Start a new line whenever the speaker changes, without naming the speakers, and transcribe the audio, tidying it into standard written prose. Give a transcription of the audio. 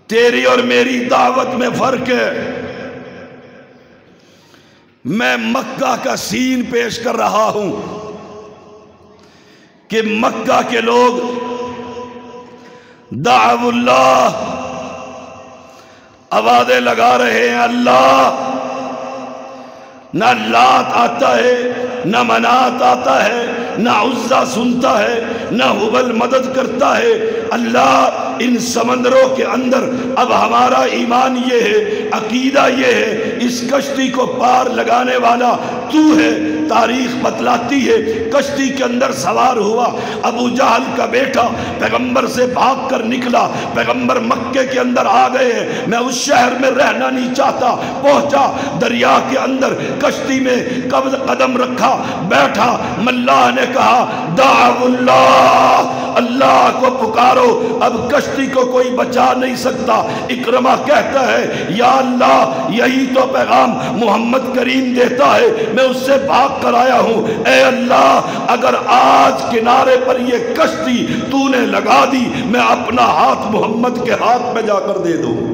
تیری اور میری دعوت میں فرق ہے۔ میں مکہ کا سین پیش کر رہا ہوں کہ مکہ کے لوگ دعو اللہ، آوازیں لگا رہے ہیں اللہ، نہ لات آتا ہے، نہ منات آتا ہے، نہ عزا سنتا ہے، نہ حبل مدد کرتا ہے۔ اللہ ان سمندروں کے اندر اب ہمارا ایمان یہ ہے، عقیدہ یہ ہے، اس کشتی کو پار لگانے والا تو ہے۔ تاریخ بتلاتی ہے کشتی کے اندر سوار ہوا ابو جہل کا بیٹا، پیغمبر سے بھاگ کر نکلا، پیغمبر مکے کے اندر آ گئے ہیں، میں اس شہر میں رہنا نہیں چاہتا، پہنچا دریا کے اندر، کشتی میں قدم رکھا، بیٹھا، ملاح نے کہا دعو اللہ، اللہ کو پکارو، اب کشتی کو کوئی بچا نہیں سکتا۔ اکرمہ کہتا ہے یا اللہ یہی تو پیغام محمد کریم دیتا ہے، میں اس سے بھاگ کر آیا ہوں، اے اللہ اگر آج کنارے پر یہ کشتی تو نے لگا دی، میں اپنا ہاتھ محمد کے ہاتھ میں جا کر دے دوں۔